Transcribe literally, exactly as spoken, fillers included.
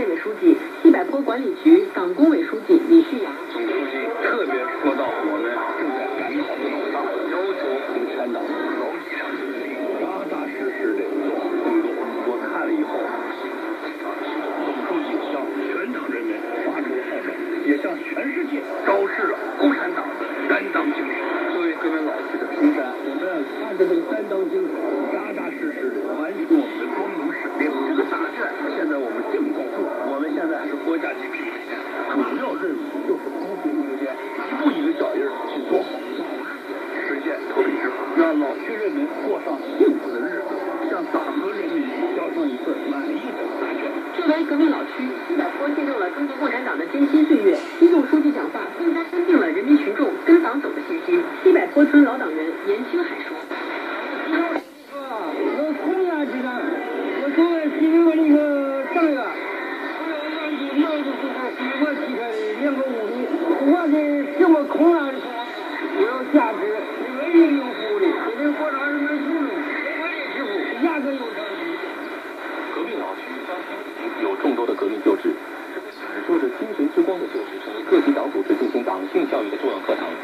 县委书记、西柏坡管理局党工委书记李旭阳。 总书记特别说到我们正在赶考的路上，要求共产党牢记上扎扎实实的做好工作。我看了以后，总书记向全党人民发出号召，也向全世界昭示了共产党的担当精神。作为革命老区的平山，我们按照这个担当精神，扎扎实实的完成我们的光荣使命。这个大战现在我们正在做，我们现在是国家级品牌，主要任务就是不停攻坚，一步一个脚印去做好，实现脱贫致富，让老区人民过上幸福的日子，向党和人民交上一份满意的答卷。 作为革命老区，西柏坡见证了中国共产党的艰辛岁月。习总书记讲话更加坚定了人民群众跟党走的信心。西柏坡村老党员严青海说：“ 我空压机呢，我作为西柏坡的一个党员，我要按照苗子时候给我提开的两个物理，不管是什么空压的时候，我要价值一个一定服务的，给人国家人民群众我也支付，压根有成绩。” 革命老区有众多的革命旧址，这个闪烁着精神之光的旧址，成为各级党组织进行党训教育的重要课堂。